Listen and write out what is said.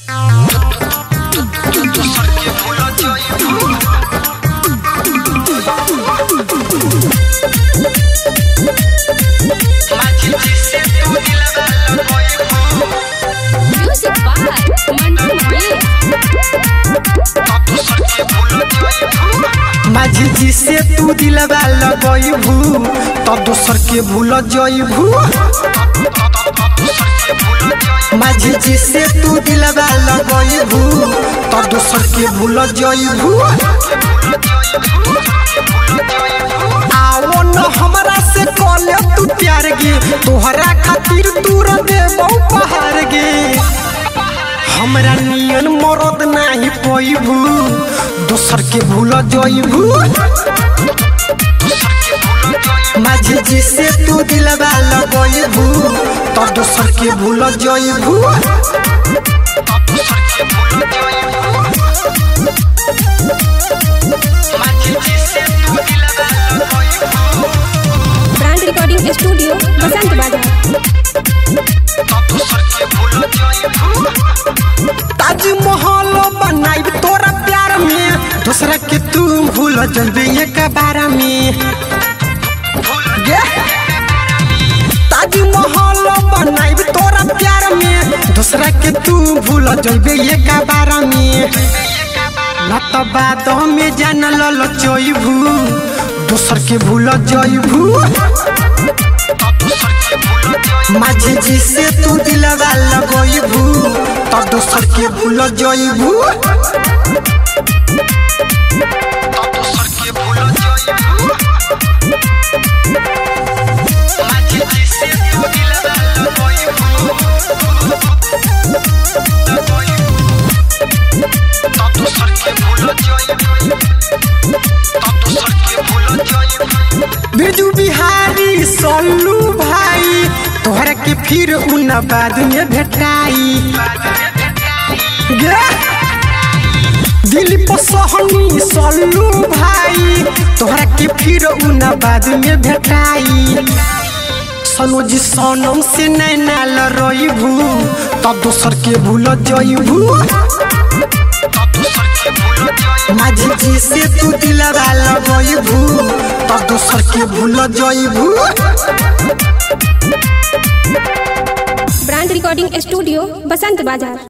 माझी जी से तू दिलवा लगइबू तो दोसर के भूल जइबू। माझी जी से तू दिलवा लगइबू तो दोसर के भूल जइबू। आओ न हमरा से कले तू प्यार गे, तोहरा खातिर तू देबौ पहाड़ गे। हमरा नियन मरद नाही पइबू, दोसर के भूल जइबू। माझी जी से तू दिलवा लगइबू तो दोसर के भूल जइबू। ब्रांड रिकॉर्डिंग स्टूडियो बसंत बाजार। ताजमहल बनाइब तोरा प्यार में, दूसरा के तू भूल जइबे एक बार में। ताजमहल बनाइब तोरा प्यार में, दूसरा के तू भूल जइबे एक बार में। न तो बाद में जान ललचइबू, दूसर के भूल जइबू। माझी जी से तू दिलवा लगइबू तो दोसर के भूल जइबू। बिरजू बिहारी सोलू भाई, तोहरा के फिर उन बाद में भेटाई। दिलीप सोहनी सोलू भाई, तोहरा के फिर उन बाद में भेटाई। सनोज सोनम से नैना लड़इबू तो दोसर के भूल जइबू। माझी जी से तू दिलवा लगइबू तो दोसर के भूल जइबू। ब्रांड रिकॉर्डिंग स्टूडियो बसंत बाजार।